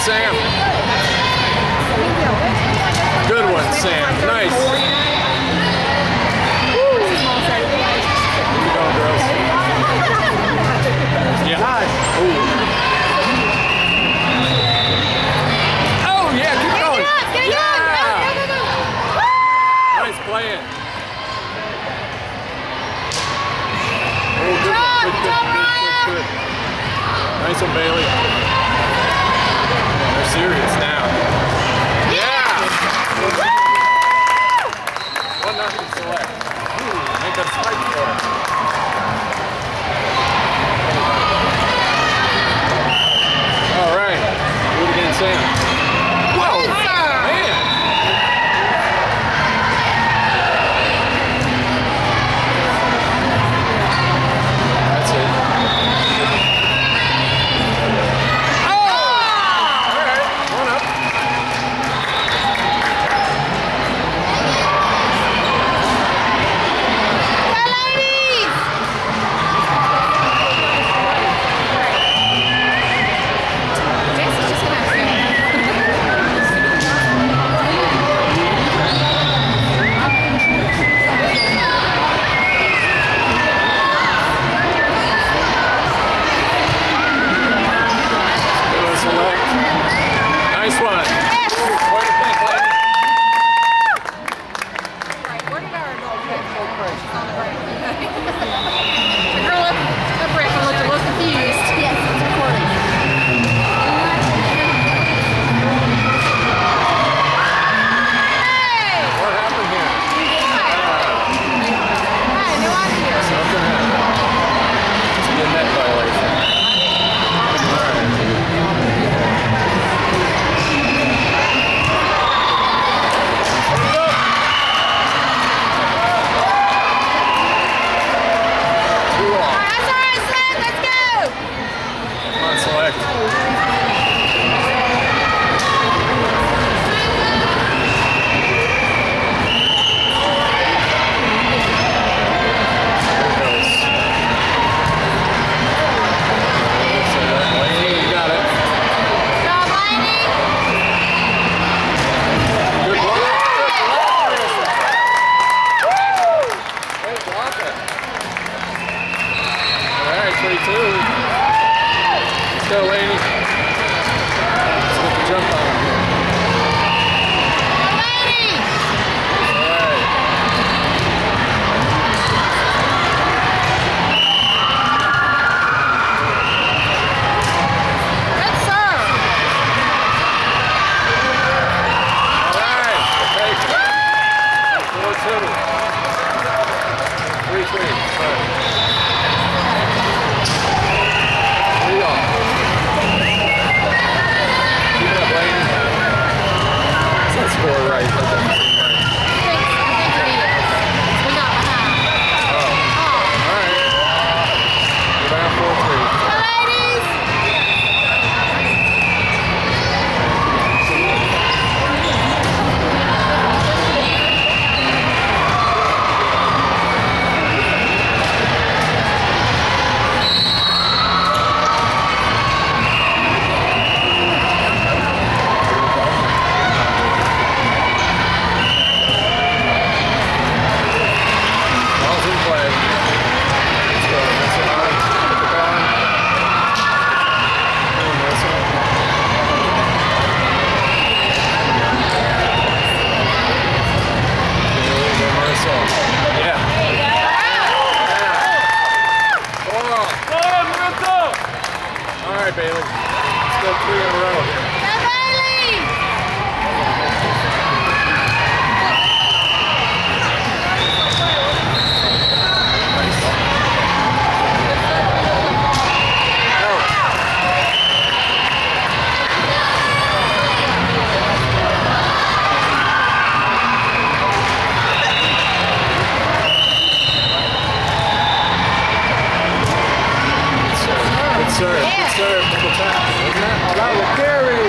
Sam. Good one, Sam. Nice. Keep going, girls. Yeah. Ooh. Oh, yeah, keep going. Yeah. Nice playing. Oh, good one. Good. Nice one, Bailey. They're serious now. Yeah! 1-0 select. Make us fight for it. All right. Do it again, Sam. Whoa! Man! That's it. Nice one. What do you think, lady? Where did our adult get full crush? She's on the break. The girl up the break looked a little confused. Yes, it's recording. Hey! What happened here? I had no idea. Something happened. It's a net violation. Select. Let's go, lady. Let's get the jump on here. Lady! All right. Good serve. All right. Take it. 4-2. 3-3. Sorry. 3-all. Score right. That doesn't seem right. I think it is. We got behind. Oh. All right. We're down 4-3. Ladies! All right, Bailey. Let's go 3 in a row here. Go Bailey! Good serve. Good serve. Triple tap. Isn't that? Oh, that was Gary.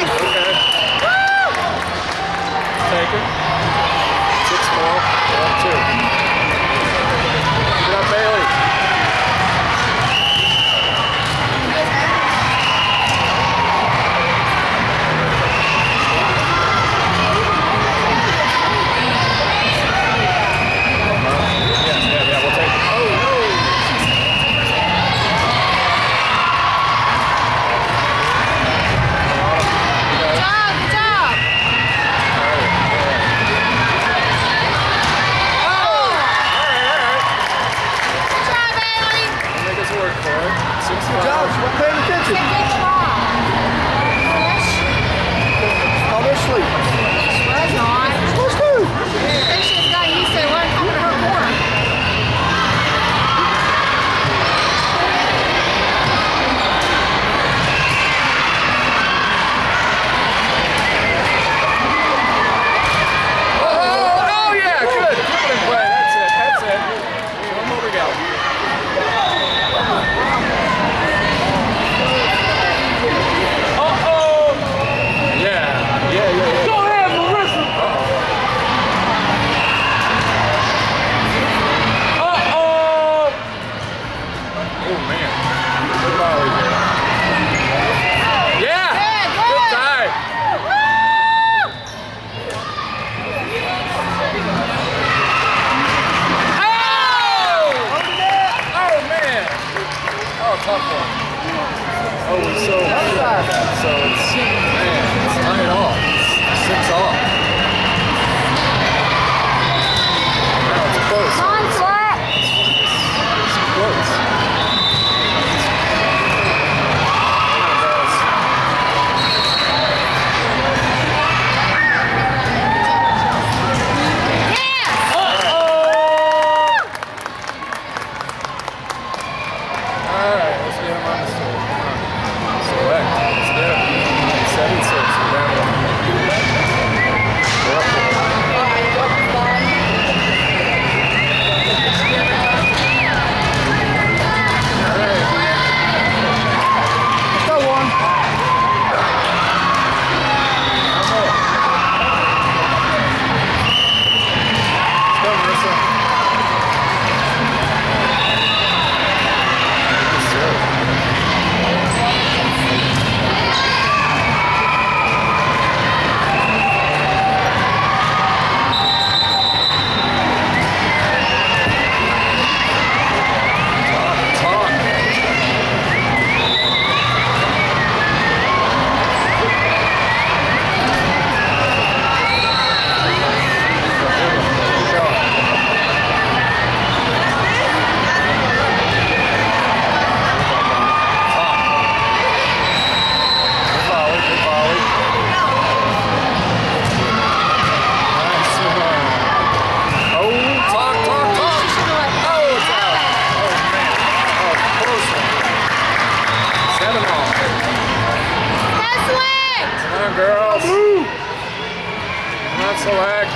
girls. Come on, Select.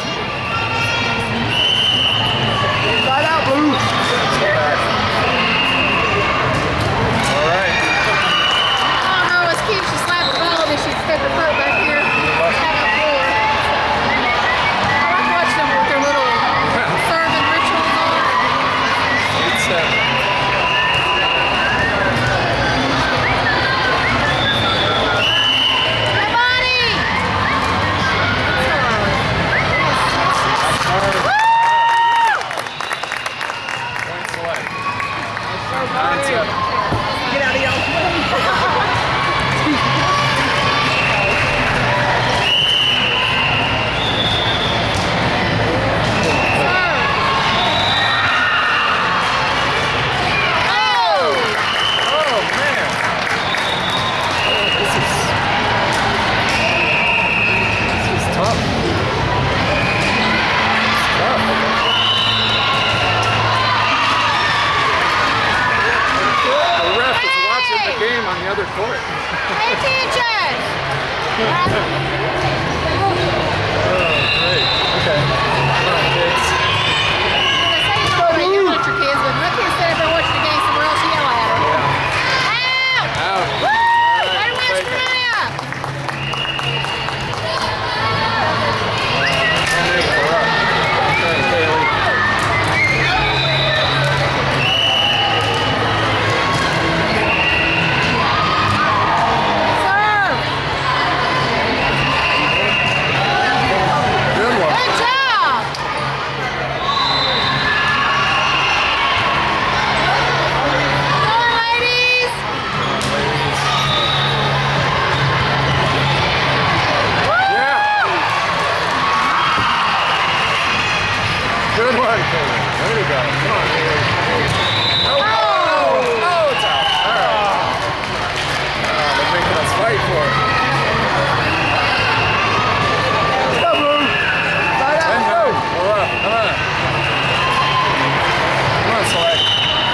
Inside out, Blue. Select. All right. Oh, her was cute. She slapped the ball and she stuck her foot back here. I like watching them with their little serving rituals on. It's Hey, Bonnie! point Select. Get out of y'all's way. Oh man. This is tough. It's tough. The ref is watching the game on the other court. Pay attention! Oh, great. Okay. Come on, kids. They say you don't yell at your kids, but my kids said if they're watching the game somewhere else, you yell at them. Yeah. Out! Out. Woo! All Way right, to watch take it. Mariah! We're up. Okay, Kaylee. Serve! Good one. Good job! Come on, ladies! Yeah. Good one, Kaylee. Way to go. Come on, Kaylee. Oh, oh, it's out. All right. They're making us fight for it. Go, Blue. Inside out, Go. Blue. We're up. Come on. Come on, Select.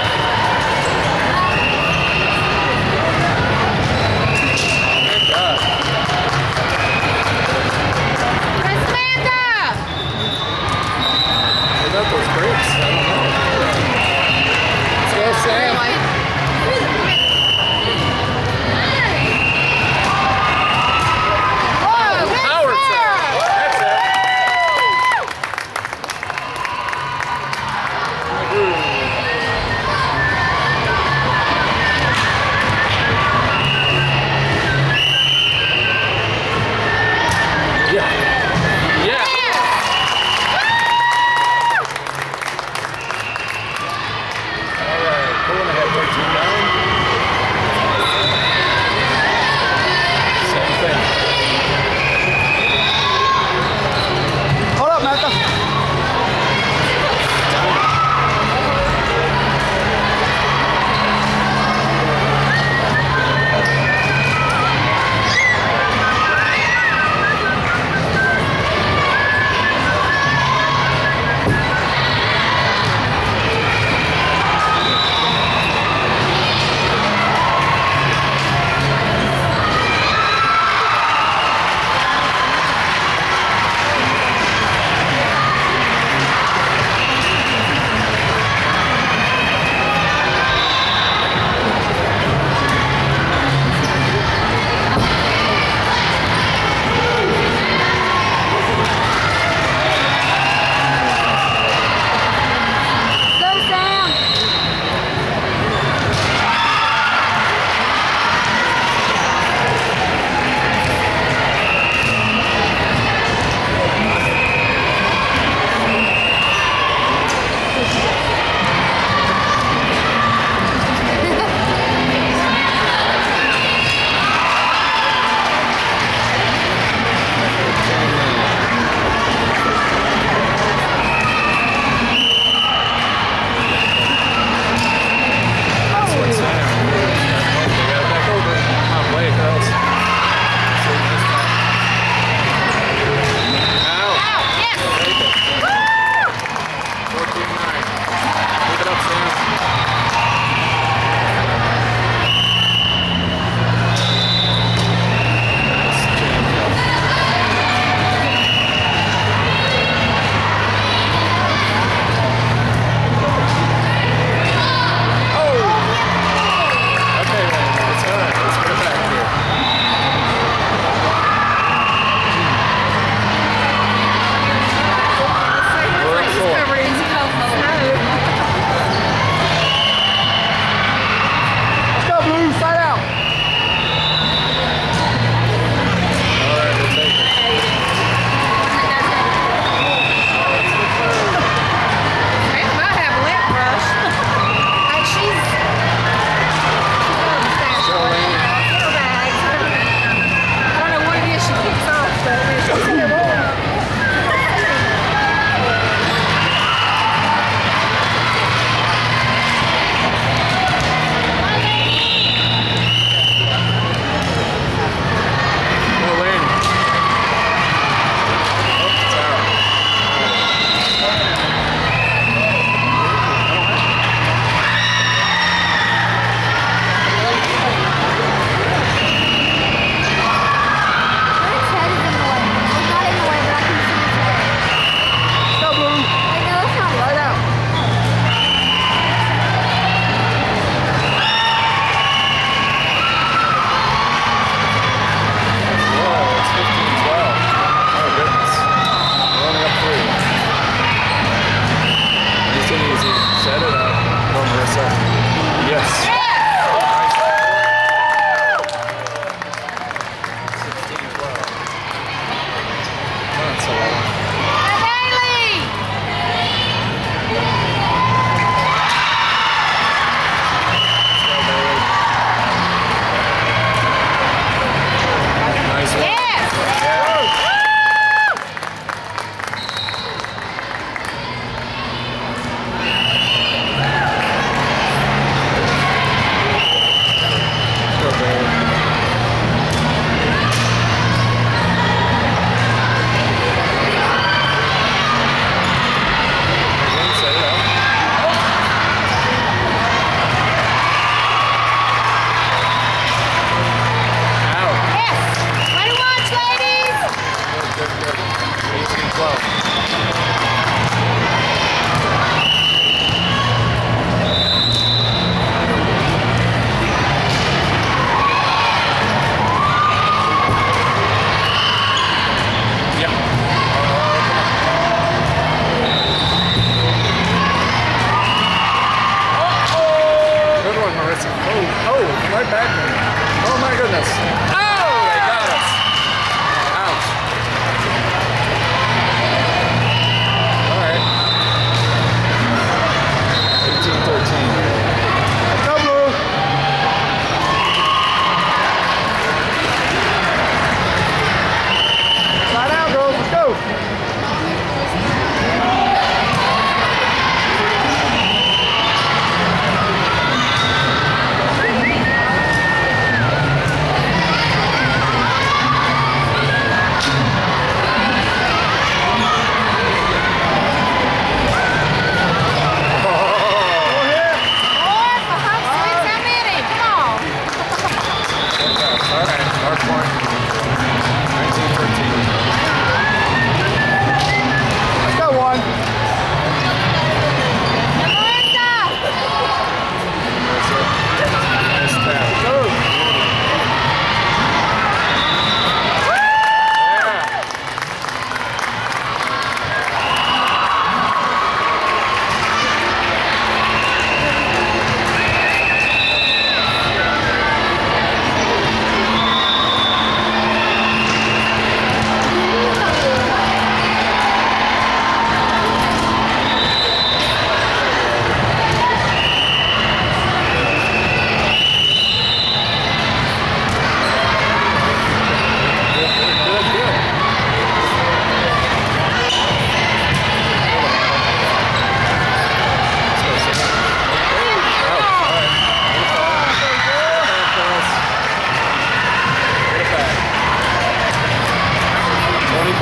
Good job. Hey, Samantha! What about those grapes? I don't know.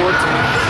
14.